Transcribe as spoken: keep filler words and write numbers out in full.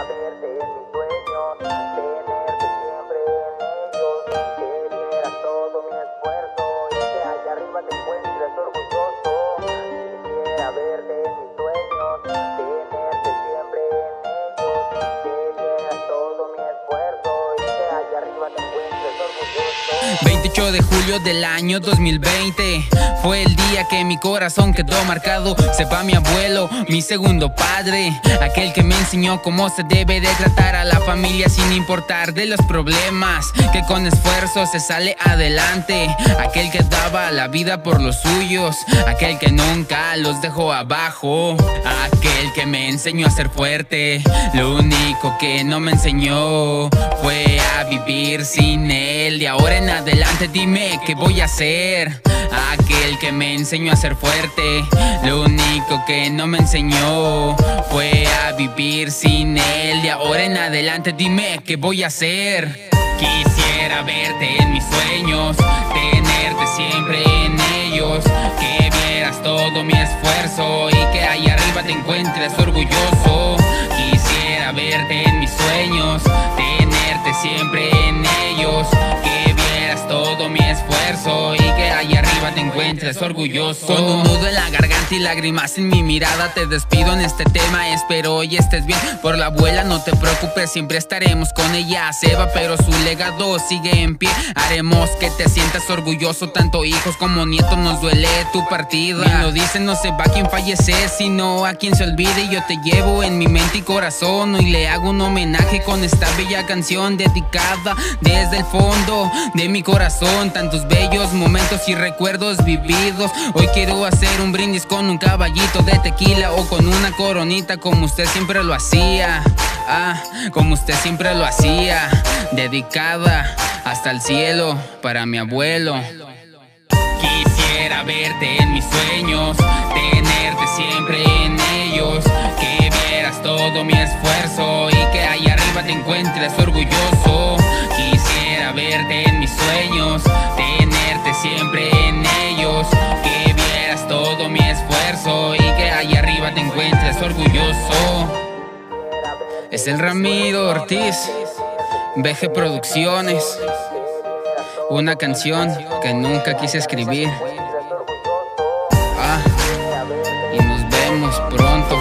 Quisiera verte en mis sueños, tenerte siempre en ellos, que vieras todo mi esfuerzo y que allá arriba te encuentres orgulloso. Quisiera verte en mis sueños, tenerte siempre en ellos, que vieras todo mi esfuerzo y que allá arriba te encuentres orgulloso. veintiocho de julio del año dos mil veinte fue el día que mi corazón quedó marcado. Sepa mi abuelo, mi segundo padre, aquel que me enseñó cómo se debe de tratar a la familia sin importar de los problemas, que con esfuerzo se sale adelante, aquel que daba la vida por los suyos, aquel que nunca los dejó abajo, aquel que me enseñó a ser fuerte. Lo único que no me enseñó fue a vivir sin él. De ahora en adelante dime qué voy a hacer. Aquel que me enseñó a ser fuerte. Lo único que no me enseñó fue a vivir sin él. De ahora en adelante dime qué voy a hacer. Quisiera verte en mis sueños, tenerte siempre en ellos, que vieras todo mi esfuerzo y que allá arriba te encuentres orgulloso. Quisiera verte en mis sueños, tenerte siempre en ellos, que vieras todo mi esfuerzo y que allá arriba te encuentres orgulloso. Con un nudo en la garganta y lágrimas en mi mirada te despido en este tema. Espero hoy estés bien. Por la abuela no te preocupes, siempre estaremos con ella. Se va pero su legado sigue en pie. Haremos que te sientas orgulloso, tanto hijos como nietos. Nos duele tu partida, bien lo dicen, no se va quien fallece, sino a quien se olvide. Y yo te llevo en mi mente y corazón. Hoy le hago un homenaje con esta bella canción dedicada desde el fondo de mi corazón. Tantos bellos momentos y recuerdos vividos. Hoy quiero hacer un brindis con un caballito de tequila o con una coronita como usted siempre lo hacía. Ah, como usted siempre lo hacía. Dedicada hasta el cielo para mi abuelo. Quisiera verte en mis sueños, tenerte siempre en ellos, que vieras todo mi esfuerzo y que allá arriba te encuentres orgulloso. Quisiera verte en mis sueños, tenerte siempre en ellos, que vieras todo mi esfuerzo y que allá arriba te encuentres orgulloso. Es el Ramiro Ortiz, B G Producciones. Una canción que nunca quise escribir. Ah, y nos vemos pronto.